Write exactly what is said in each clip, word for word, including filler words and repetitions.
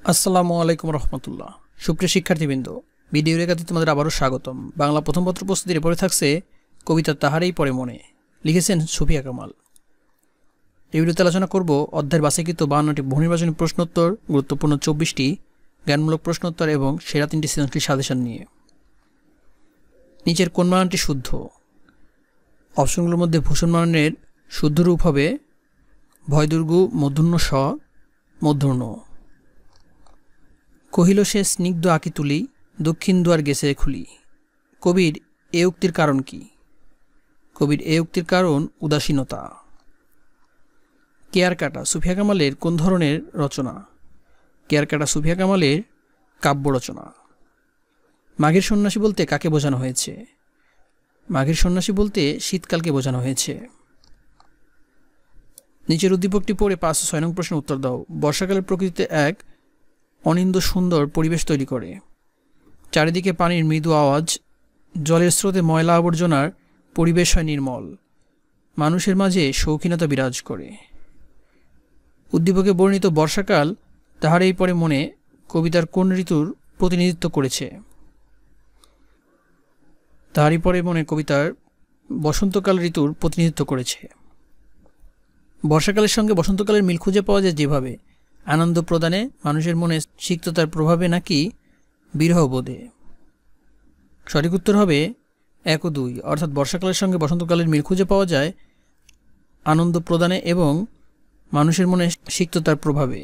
আসসালামু আলাইকুম রহমতুল্লাহ। সুপ্রিয় শিক্ষার্থীবৃন্দ, ভিডিও রেখাতে তোমাদের আবারও স্বাগতম। বাংলা প্রথম পত্র প্রস্তুতির পরে থাকছে কবিতা তাহারেই পরে মনে, লিখেছেন সুফিয়া কামাল। এই ভিডিওতে আলোচনা করব অধ্যায়ের বাছাইকৃত বাহান্নটি বহুনির্বাচনী প্রশ্নোত্তর, গুরুত্বপূর্ণ চব্বিশটি জ্ঞানমূলক প্রশ্নোত্তর এবং সেরা তিনটি সৃজনশীল সাজেশন নিয়ে। নিচের কোন বানানটি শুদ্ধ? অপশনগুলোর মধ্যে ভূষণ বানানের শুদ্ধ রূপ হবে ভয়দুর্গু মূর্ধন্য স মূর্ধন্য। কহিল সে স্নিগ্ধ আঁকি তুলি, দক্ষিণ দুয়ার গেছে খুলি। কবির এ উক্তির কারণ কি? কবির এ উক্তির কারণ উদাসীনতা। কেয়ার কাটা সুফিয়া কামালের কোন ধরনের রচনা? কেয়ার কাটা সুফিয়া কামালের কাব্য রচনা। মাঘের সন্ন্যাসী বলতে কাকে বোঝানো হয়েছে? মাঘের সন্ন্যাসী বলতে শীতকালকে বোঝানো হয়েছে। নিচের উদ্দীপকটি পড়ে পাঁচ ও ছয় নং প্রশ্নের উত্তর দাও। বর্ষাকালের প্রকৃতিতে এক অনিন্দ সুন্দর পরিবেশ তৈরি করে। চারিদিকে পানির মৃদু আওয়াজ, জলের স্রোতে ময়লা আবর্জনার পরিবেশ হয় নির্মল, মানুষের মাঝে শৌখিনতা বিরাজ করে। উদ্দীপকে বর্ণিত বর্ষাকাল তাহারেই পরে মনে কবিতার কোন ঋতুর প্রতিনিধিত্ব করেছে? তাহারই পরে মনে কবিতার বসন্তকাল ঋতুর প্রতিনিধিত্ব করেছে। বর্ষাকালের সঙ্গে বসন্তকালের মিল খুঁজে পাওয়া যায় যেভাবে আনন্দ প্রদানে, মানুষের মনে সিক্ততার প্রভাবে নাকি বিরহ বোধে। সঠিক উত্তর হবে এক ও দুই, অর্থাৎ বর্ষাকালের সঙ্গে বসন্তকালের মিল খুঁজে পাওয়া যায় আনন্দ প্রদানে এবং মানুষের মনে সিক্ততার প্রভাবে।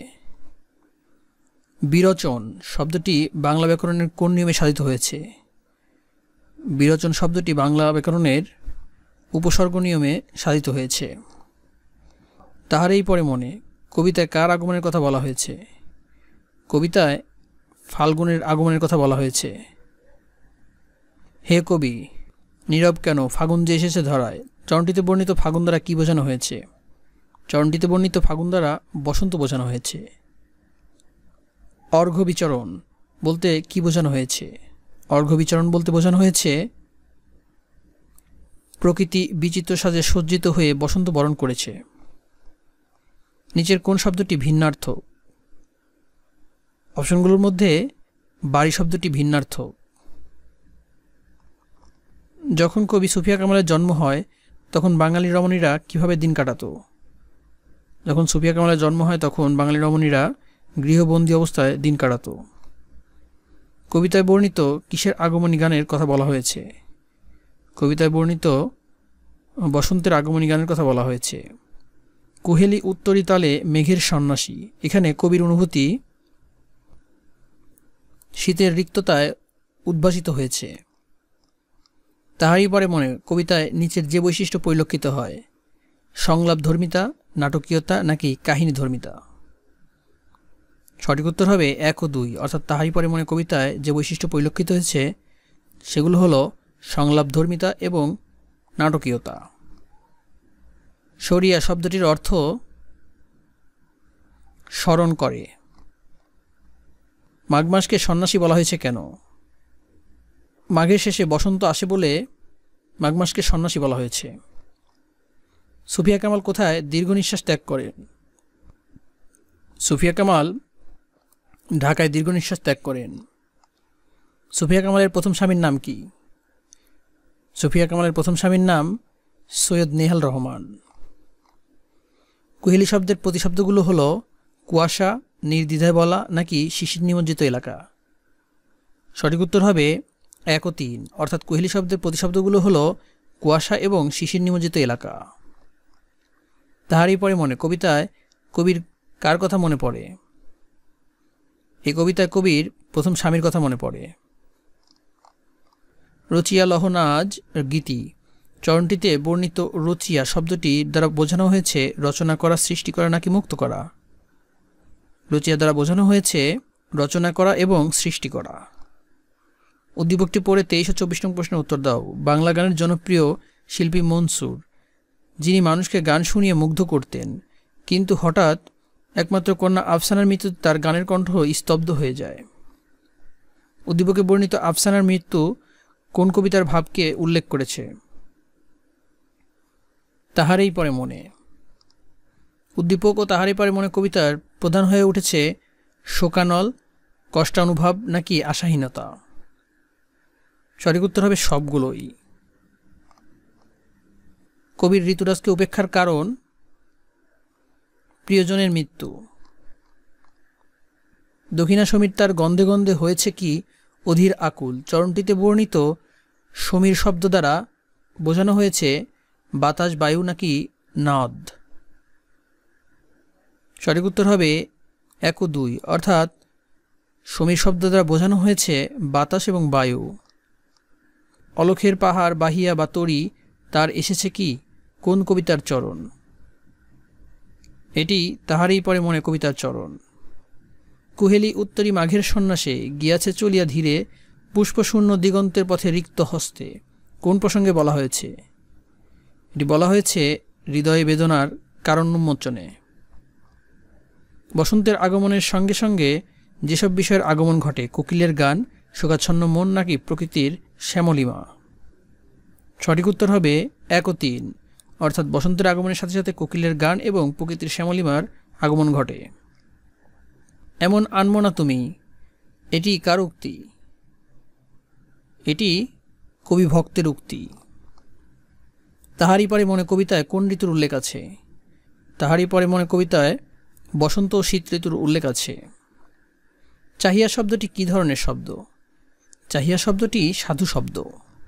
বিরচন শব্দটি বাংলা ব্যাকরণের কোন নিয়মে সাধিত হয়েছে? বিরচন শব্দটি বাংলা ব্যাকরণের উপসর্গ নিয়মে সাধিত হয়েছে। তাহারেই পরে মনে কবিতায় কার আগমনের কথা বলা হয়েছে? কবিতায় ফাল্গুনের আগমনের কথা বলা হয়েছে। হে কবি নীরব কেন, ফাগুন যে এসেছে ধরায়। চরণটিতে বর্ণিত ফাগুন দ্বারা কী বোঝানো হয়েছে? চরণটিতে বর্ণিত ফাগুন দ্বারা বসন্ত বোঝানো হয়েছে। অর্ঘ্য বিচরণ বলতে কী বোঝানো হয়েছে? অর্ঘ্য বিচরণ বলতে বোঝানো হয়েছে প্রকৃতি বিচিত্র সাজে সজ্জিত হয়ে বসন্ত বরণ করেছে। নিচের কোন শব্দটি ভিন্নার্থ? অপশনগুলোর মধ্যে বাড়ি শব্দটি ভিন্নার্থ। যখন কবি সুফিয়া কামালের জন্ম হয় তখন বাঙালি রমণীরা কিভাবে দিন কাটাত? যখন সুফিয়া কামালের জন্ম হয় তখন বাঙালি রমণীরা গৃহবন্দী অবস্থায় দিন কাটাত। কবিতায় বর্ণিত কিসের আগমনী গানের কথা বলা হয়েছে? কবিতায় বর্ণিত বসন্তের আগমনী গানের কথা বলা হয়েছে। কুহেলি উত্তরি তালে মেঘের সন্ন্যাসী, এখানে কবির অনুভূতি শীতের রিক্ততায় উদ্ভাসিত হয়েছে। তাহারই পরে মনে কবিতায় নিচের যে বৈশিষ্ট্য পরিলক্ষিত হয়? সংলাপ ধর্মিতা, নাটকীয়তা নাকি কাহিনী ধর্মিতা? সঠিক উত্তর হবে এক ও দুই, অর্থাৎ তাহারই পরে মনে কবিতায় যে বৈশিষ্ট্য পরিলক্ষিত হয়েছে সেগুলো হলো সংলাপ ধর্মিতা এবং নাটকীয়তা। শরিয়া শব্দটির অর্থ স্মরণ করে। মাঘ মাসকে সন্ন্যাসী বলা হয়েছে কেন? মাঘের শেষে বসন্ত আসে বলে মাঘ মাসকে সন্ন্যাসী বলা হয়েছে। সুফিয়া কামাল কোথায় দীর্ঘ নিঃশ্বাস ত্যাগ করেন? সুফিয়া কামাল ঢাকায় দীর্ঘ নিঃশ্বাস ত্যাগ করেন। সুফিয়া কামালের প্রথম স্বামীর নাম কি? সুফিয়া কামালের প্রথম স্বামীর নাম সৈয়দ নেহাল রহমান। কুহেলি শব্দের প্রতিশব্দগুলো হলো কুয়াশা, নির্দ্বিধায় বলা নাকি শিশির নিমজ্জিত এলাকা? সঠিক উত্তর হবে এক ও তিন, অর্থাৎ কুহেলি শব্দের প্রতিশব্দগুলো হলো কুয়াশা এবং শিশির নিমজ্জিত এলাকা। তাহারই পরে মনে কবিতায় কবির কার কথা মনে পড়ে? এই কবিতায় কবির প্রথম স্বামীর কথা মনে পড়ে। রচিয়া লহনাজ গীতি চরণটিতে বর্ণিত রচিয়া শব্দটি দ্বারা বোঝানো হয়েছে রচনা করা, সৃষ্টি করা নাকি মুক্ত করা? রচিয়া দ্বারা বোঝানো হয়েছে রচনা করা এবং সৃষ্টি করা। উদ্দীপকটি পড়ে তেইশ ও চব্বিশ নং প্রশ্নের উত্তর দাও। বাংলা গানের জনপ্রিয় শিল্পী মনসুর, যিনি মানুষকে গান শুনিয়ে মুগ্ধ করতেন, কিন্তু হঠাৎ একমাত্র কন্যা আফসানার মৃত্যুতে তার গানের কণ্ঠ স্তব্ধ হয়ে যায়। উদ্দীপকে বর্ণিত আফসানার মৃত্যু কোন কবিতার ভাবকে উল্লেখ করেছে? তাহারেই পরে মনে। উদ্দীপক ও তাহারই পরে মনে কবিতার প্রধান হয়ে উঠেছে শোকানল, কষ্টানুভব নাকি আশাহীনতা? সঠিক উত্তর হবে সবগুলোই। কবির ঋতুরাজকে উপেক্ষার কারণ প্রিয়জনের মৃত্যু। দক্ষিণা সমীর তার গন্ধে গন্ধে হয়েছে কি অধীর আকুল। চরণটিতে বর্ণিত সমীর শব্দ দ্বারা বোঝানো হয়েছে বাতাস, বায়ু নাকি নদ? সঠিক উত্তর হবে এক ও দুই, অর্থাৎ সমীর শব্দ দ্বারা বোঝানো হয়েছে বাতাস এবং বায়ু। অলখের পাহাড় বাহিয়া বা তরি তার এসেছে কি কোন কবিতার চরণ? এটি তাহারই পরে মনে কবিতার চরণ। কুহেলি উত্তরী মাঘের সন্ন্যাসে গিয়াছে চলিয়া ধীরে, পুষ্পশূন্য দিগন্তের পথে রিক্ত হস্তে কোন প্রসঙ্গে বলা হয়েছে? এটি বলা হয়েছে হৃদয় বেদনার কারণ উন্মোচনে। বসন্তের আগমনের সঙ্গে সঙ্গে যেসব বিষয়ের আগমন ঘটে, কোকিলের গান, শোকাচ্ছন্ন মন নাকি প্রকৃতির শ্যামলিমা? সঠিক উত্তর হবে এক ও তিন, অর্থাৎ বসন্তের আগমনের সাথে সাথে কোকিলের গান এবং প্রকৃতির শ্যামলিমার আগমন ঘটে। এমন আনমো না তুমি, এটি কার উক্তি? এটি কবি ভক্তের উক্তি। তাহারই পরে মনে কবিতায় কোন ঋতুর উল্লেখ আছে? তাহারই পরে মনে কবিতায় বসন্ত ও শীত ঋতুর উল্লেখ আছে। চাহিয়া শব্দটি কি ধরনের শব্দ? চাহিয়া শব্দটি সাধু শব্দ।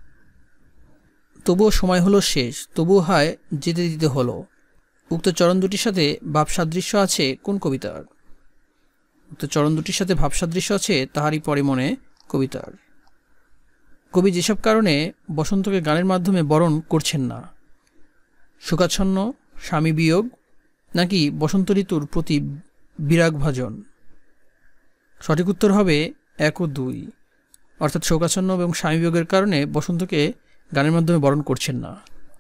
তবুও সময় হলো শেষ, তবুও হায় যেতে দিতে হলো, উক্ত চরণ দুটির সাথে ভাবসাদৃশ্য আছে কোন কবিতার? উক্ত চরণ দুটির সাথে ভাবসাদৃশ্য আছে তাহারই পরে মনে কবিতার। কবি যেসব কারণে বসন্তকে গানের মাধ্যমে বরণ করছেন না, শোকাচ্ছন্ন, স্বামী বিয়োগ নাকি বসন্ত ঋতুর প্রতি বিরাগভাজন? সঠিক উত্তর হবে এক ও দুই, অর্থাৎ শোকাচ্ছন্ন এবং স্বামী বিয়োগের কারণে বসন্তকে গানের মাধ্যমে বরণ করছেন না।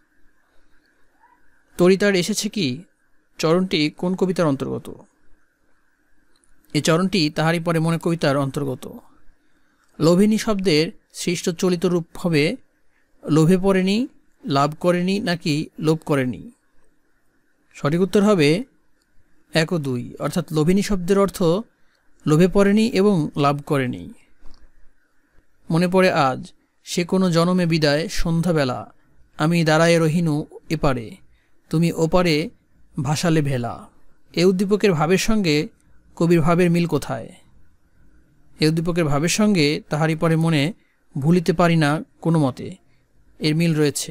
তরিতার এসেছে কি চরণটি কোন কবিতার অন্তর্গত? এই চরণটি তাহারই পরে মনে কবিতার অন্তর্গত। লোভিনী শব্দের সৃষ্ট চলিত রূপ হবে লোভে পড়েনি, লাভ করেনি নাকি লোভ করেনি? সঠিক উত্তর হবে এক ও দুই, অর্থাৎ লোভিনী শব্দের অর্থ লোভে পড়েনি এবং লাভ করেনি। মনে পড়ে আজ সে কোনো জনমে বিদায় সন্ধ্যাবেলা, আমি দাঁড়ায়ে রহিনু এপারে, তুমি ওপারে ভাসালে ভেলা। এ উদ্দীপকের ভাবের সঙ্গে কবির ভাবের মিল কোথায়? এ উদ্দীপকের ভাবের সঙ্গে তাহারই পরে মনে ভুলিতে পারি না কোনো মতে এর মিল রয়েছে।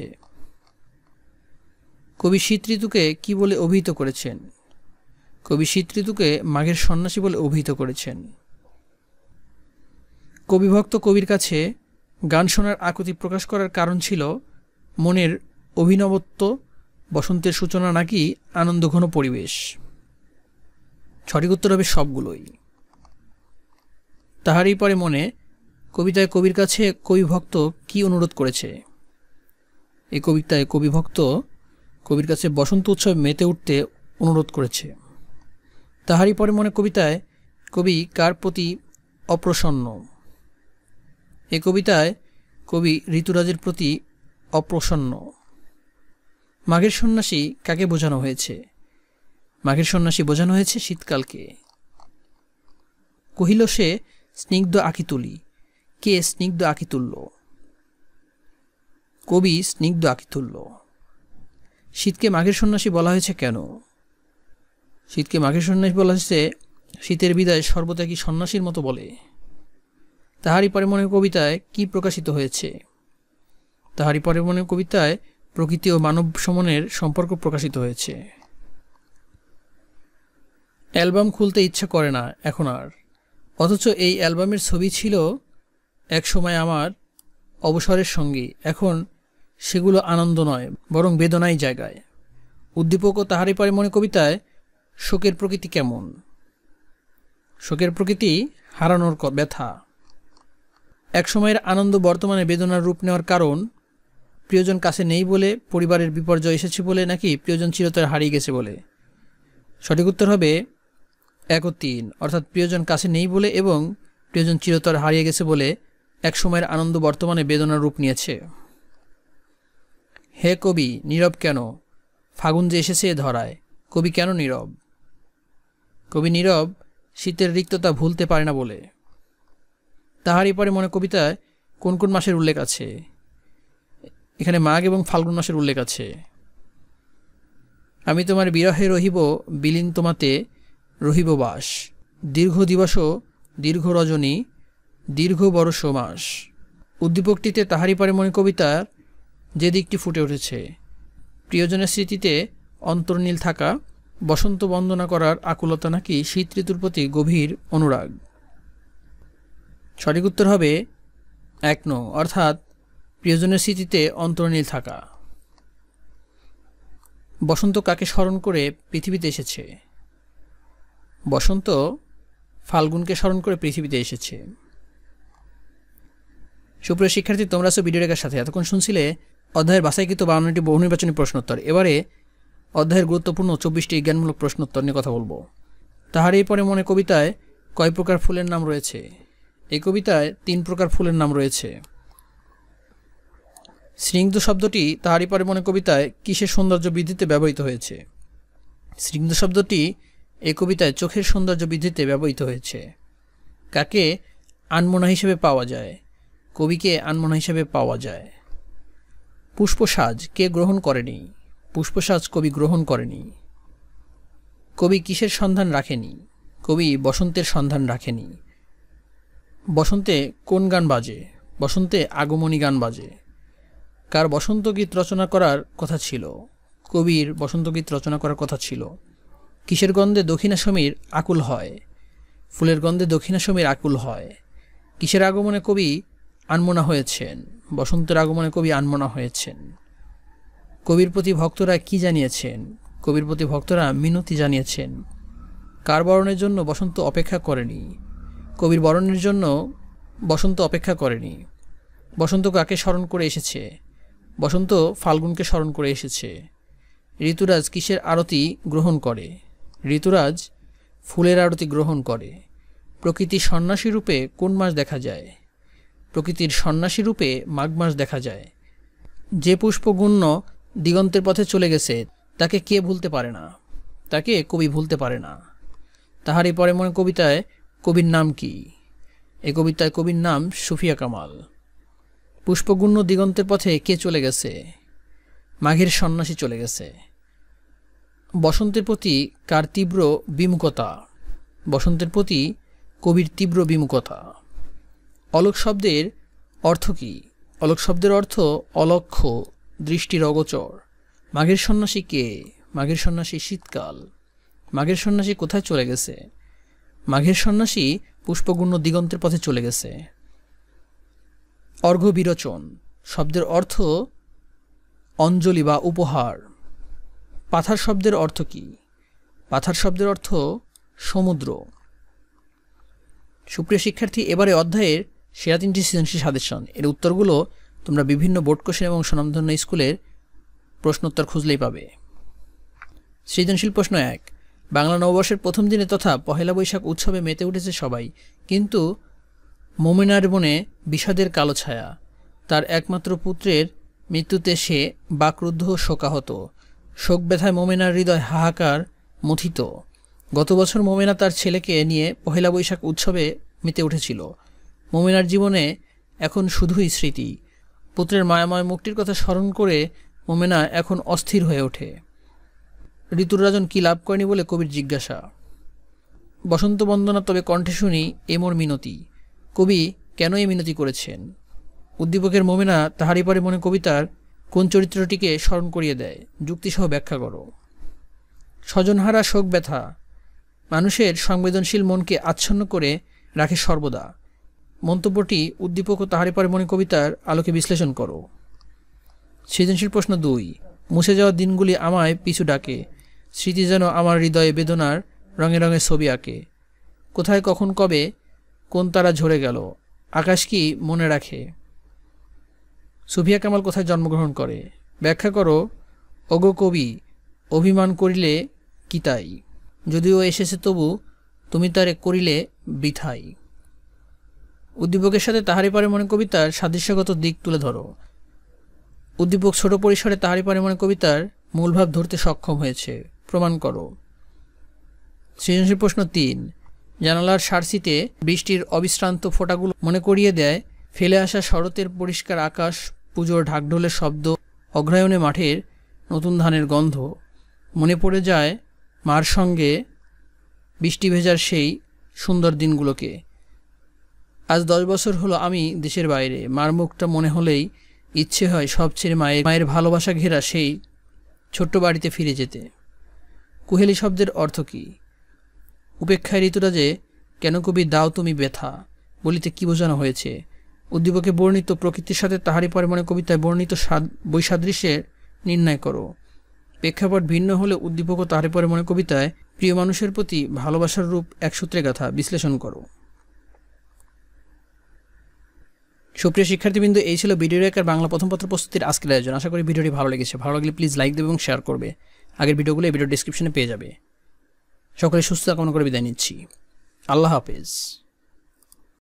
কবি শীত ঋতুকে কি বলে অভিহিত করেছেন? কবি শীত ঋতুকে মাঘের সন্ন্যাসী বলে অভিহিত করেছেন। কবিভক্ত কবির কাছে গান শোনার আকুতি প্রকাশ করার কারণ ছিল মনের অভিনবত্ব, বসন্তের সূচনা নাকি আনন্দঘন পরিবেশ? সঠিক উত্তর হবে সবগুলোই। তাহারই পরে মনে কবিতায় কবির কাছে কবিভক্ত কি অনুরোধ করেছে? এই কবিতায় কবিভক্ত কবির কাছে বসন্ত উৎসবে মেতে উঠতে অনুরোধ করেছে। তাহারই পরে মনে কবিতায় কবি কার প্রতি অপ্রসন্ন? এই কবিতায় কবি ঋতুরাজের প্রতি অপ্রসন্ন। মাঘের সন্ন্যাসী কাকে বোঝানো হয়েছে? মাঘের সন্ন্যাসী বোঝানো হয়েছে শীতকালকে। কহিল সে স্নিগ্ধ আঁকি তুলি, কে স্নিগ্ধ আঁকি তুলল? কবি স্নিগ্ধ আঁকি তুলল। শীতকে মাঘের সন্ন্যাসী বলা হয়েছে কেন? শীতকে মাঘের সন্ন্যাসী বলা হয়েছে শীতের বিদায় সর্বত্যাগী সন্ন্যাসীর মতো বলে। তাহারই পরে মনে কবিতায় কি প্রকাশিত হয়েছে? তাহারই পরে মনে কবিতায় প্রকৃতি ও মানব সমনের সম্পর্ক প্রকাশিত হয়েছে। অ্যালবাম খুলতে ইচ্ছা করে না এখন আর, অথচ এই অ্যালবামের ছবি ছিল এক সময় আমার অবসরের সঙ্গী, এখন সেগুলো আনন্দ নয় বরং বেদনাই জায়গায়। উদ্দীপক ও তাহারই পরে মনে কবিতায় শোকের প্রকৃতি কেমন? শোকের প্রকৃতি হারানোর ব্যথা। এক সময়ের আনন্দ বর্তমানে বেদনার রূপ নেওয়ার কারণ প্রিয়জন কাছে নেই বলে, পরিবারের বিপর্যয় এসেছে বলে নাকি প্রিয়জন চিরতরে হারিয়ে গেছে বলে? সঠিক উত্তর হবে এক ও তিন, অর্থাৎ প্রিয়জন কাছে নেই বলে এবং প্রিয়জন চিরতরে হারিয়ে গেছে বলে এক সময়ের আনন্দ বর্তমানে বেদনার রূপ নিয়েছে। হে কবি নীরব কেন, ফাগুন যে এসেছে ধরায়, কবি কেন নীরব? কবি নীরব শীতের রিক্ততা ভুলতে পারে না বলে। তাহারই পরে মনে কবিতায় কোন কোন মাসের উল্লেখ আছে? এখানে মাঘ এবং ফাল্গুন মাসের উল্লেখ আছে। আমি তোমার বিরহে রহিব বিলীন তোমাতে রহিব বাস, দীর্ঘ দিবস দীর্ঘ রজনী দীর্ঘ বরষ মাস। উদ্দীপকটিতে তাহারই পরে মনে কবিতার যে দিকটি ফুটে উঠেছে, প্রিয়জনের স্মৃতিতে অন্তর্নীল থাকা, বসন্ত বন্দনা করার আকুলতা নাকি শীত ঋতুর প্রতি গভীর অনুরাগ। সঠিক উত্তর হবে এক নং, অর্থাৎ প্রিয়জনের স্মৃতিতে অন্তর্নীল থাকা। বসন্ত কাকে স্মরণ করে পৃথিবীতে এসেছে? বসন্ত ফাল্গুনকে স্মরণ করে পৃথিবীতে এসেছে। সুপ্রিয় শিক্ষার্থী, তোমরা সব ভিডিও রেখার সাথে এতক্ষণ শুনছিলে অধ্যায়ের বাছাইকৃত বাউন্নটি বহু নির্বাচনী প্রশ্নোত্তর। এবারে অধ্যায়ের গুরুত্বপূর্ণ চব্বিশটি জ্ঞানমূলক প্রশ্নোত্তর নিয়ে কথা বলবো। তাহারই পরে মনে কবিতায় কয় প্রকার ফুলের নাম রয়েছে? এই কবিতায় তিন প্রকার ফুলের নাম রয়েছে। স্নিগ্ধ শব্দটি তাহারই পরে মনে কবিতায় কিসের সৌন্দর্য বৃদ্ধিতে ব্যবহৃত হয়েছে? স্নিগ্ধ শব্দটি এই কবিতায় চোখের সৌন্দর্য বৃদ্ধিতে ব্যবহৃত হয়েছে। কাকে আনমনা হিসেবে পাওয়া যায়? কবিকে আনমনা হিসেবে পাওয়া যায়। পুষ্পসাজ কে গ্রহণ করেনি? পুষ্পসাজ কবি গ্রহণ করেনি। কবি কিসের সন্ধান রাখেনি? কবি বসন্তের সন্ধান রাখেনি। বসন্তে কোন গান বাজে? বসন্তে আগমনী গান বাজে। কার বসন্ত গীত রচনা করার কথা ছিল? কবির বসন্ত গীত রচনা করার কথা ছিল। কিসের গন্ধে দক্ষিণা সমীর আকুল হয়? ফুলের গন্ধে দক্ষিণা সমীর আকুল হয়। কিসের আগমনে কবি আনমনা হয়েছেন? বসন্তের আগমনে কবি আনমনা হয়েছেন। কবির প্রতি ভক্তরা কি জানিয়েছেন? কবির প্রতি ভক্তরা মিনতি জানিয়েছেন। কার বরণের জন্য বসন্ত অপেক্ষা করেনি? কবির বরণের জন্য বসন্ত অপেক্ষা করেনি। বসন্ত কাকে স্মরণ করে এসেছে? বসন্ত ফাল্গুনকে স্মরণ করে এসেছে। ঋতুরাজ কিসের আরতি গ্রহণ করে? ঋতুরাজ ফুলের আরতি গ্রহণ করে। প্রকৃতির সন্ন্যাসী রূপে কোন মাস দেখা যায়? প্রকৃতির সন্ন্যাসী রূপে মাঘ মাস দেখা যায়। যে পুষ্পগুণ্য দিগন্তের পথে চলে গেছে তাকে কে ভুলতে পারে না? তাকে কবি ভুলতে পারে না। তাহারই পরে মনে কবিতায় কবির নাম কি? এই কবিতায় কবির নাম সুফিয়া কামাল। পুষ্পগুণ্য দিগন্তের পথে কে চলে গেছে? মাঘের সন্ন্যাসী চলে গেছে। বসন্তের প্রতি কার তীব্র বিমুখতা? বসন্তের প্রতি কবির তীব্র বিমুখতা। অলোক শব্দের অর্থ কি? অলোক শব্দের অর্থ অলক্ষ্য, দৃষ্টির অগোচর। মাঘের সন্ন্যাসী কে? মাঘের সন্ন্যাসী শীতকাল। মাঘের সন্ন্যাসী কোথায় চলে গেছে? মাঘের সন্ন্যাসী পুষ্পগুণ্য দিগন্তের পথে চলে গেছে। অর্ঘ্য বিরোচন শব্দের অর্থ অঞ্জলি বা উপহার। পাথার শব্দের অর্থ কি? পাথার শব্দের অর্থ সমুদ্র। সুপ্রিয় শিক্ষার্থী, এবারে অধ্যায়ের সেরা তিনটি সৃজনশীল সাজেশন এর উত্তরগুলো তোমরা বিভিন্ন বোর্ড কোশ্চেন এবং স্বনামধন্য স্কুলের প্রশ্নোত্তর খুঁজলেই পাবে। সৃজনশীল প্রশ্ন এক, বাংলা নববর্ষের প্রথম দিনে তথা পহেলা বৈশাখ উৎসবে মেতে উঠেছে সবাই, কিন্তু মোমেনার মনে বিষাদের কালো ছায়া। তার একমাত্র পুত্রের মৃত্যুতে সে বাকরুদ্ধ শোকাহত। শোক ব্যথায় মোমেনার হৃদয় হাহাকার মথিত। গত বছর মোমেনা তার ছেলেকে নিয়ে পহেলা বৈশাখ উৎসবে মেতে উঠেছিল। মোমেনার জীবনে এখন শুধুই স্মৃতি। পুত্রের মায়াময় মুখটির কথা স্মরণ করে মোমেনা এখন অস্থির হয়ে ওঠে। ঋতুর রাজন কি লাভ করেনি বলে কবির জিজ্ঞাসা। বসন্ত বন্দনা তবে কণ্ঠে শুনি এমর মিনতি। কবি কেন এই মিনতি করেছেন? উদ্দীপকের মোমেনা তাহারই পরে মনে কবিতার কোন চরিত্রটিকে স্মরণ করিয়ে দেয়? যুক্তিসহ ব্যাখ্যা করো। স্বজনহারা শোক ব্যথা মানুষের সংবেদনশীল মনকে আচ্ছন্ন করে রাখে সর্বদা। মন্তব্যটি উদ্দীপক ও তাহারই পরে মনে কবিতার আলোকে বিশ্লেষণ করো। সৃজনশীল প্রশ্ন দুই, মুছে যাওয়া দিনগুলি আমায় পিছু ডাকে। স্মৃতি যেন আমার হৃদয়ে বেদনার রঙে রঙে ছবি আঁকে। কোথায় কখন কবে কোন তারা ঝরে গেল, আকাশ কি মনে রাখে? সুফিয়া কামাল কোথায় জন্মগ্রহণ করে? ব্যাখ্যা করো। ওগো কবি, অভিমান করিলে কি তাই, যদিও এসেছে তবু তুমি তারে করিলে বৃথাই। উদ্দীপকের সাথে তাহারই পরে মনে কবিতার সাদৃশ্যগত দিক তুলে ধরো। উদ্দীপক ছোট পরিসরে তাহারই পরে মনে কবিতার মূলভাব ধরতে সক্ষম হয়েছে, প্রমাণ করো। সৃজনশীল প্রশ্ন তিন, জানালার সারসিতে বৃষ্টির অবিশ্রান্ত ফোঁটাগুলো মনে করিয়ে দেয় ফেলে আসা শরতের পরিষ্কার আকাশ, পুজোর ঢাকঢোলের শব্দ, অগ্রায়ণে মাঠের নতুন ধানের গন্ধ। মনে পড়ে যায় মার সঙ্গে বৃষ্টি ভেজার সেই সুন্দর দিনগুলোকে। আজ দশ বছর হলো আমি দেশের বাইরে। মার মুখটা মনে হলেই ইচ্ছে হয় সব ছেড়ে মায়ের মায়ের ভালোবাসা ঘেরা সেই ছোট্ট বাড়িতে ফিরে যেতে। কুহেলি শব্দের অর্থ কী? উপেক্ষায় ঋতুরাজে কেন কবি দাও তুমি ব্যথা বলিতে কী বোঝানো হয়েছে? উদ্দীপকে বর্ণিত প্রকৃতির সাথে তাহারই পরে মনে কবিতায় বর্ণিত বৈসাদৃশ্যের নির্ণয় করো। প্রেক্ষাপট ভিন্ন হলে উদ্দীপক ও তাহারই পরে মনে কবিতায় প্রিয় মানুষের প্রতি ভালোবাসার রূপ এক সূত্রে গাথা বিশ্লেষণ করো। সুপ্রিয় শিক্ষার্থীবৃন্দ, এই ছিল ভিডিও রেখার বাংলা প্রথম পত্র প্রস্তুতির আজকের আয়োজন। আশা করি ভিডিওটি ভালো লেগেছে। ভালো লাগলে প্লিজ লাইক দেবে এবং শেয়ার করবে। আগের ভিডিওগুলো এই ভিডিও ডিসক্রিপশনে পেয়ে যাবে। সকলে সুস্থতা কামনা করে বিদায় নিচ্ছি। আল্লাহ হাফেজ।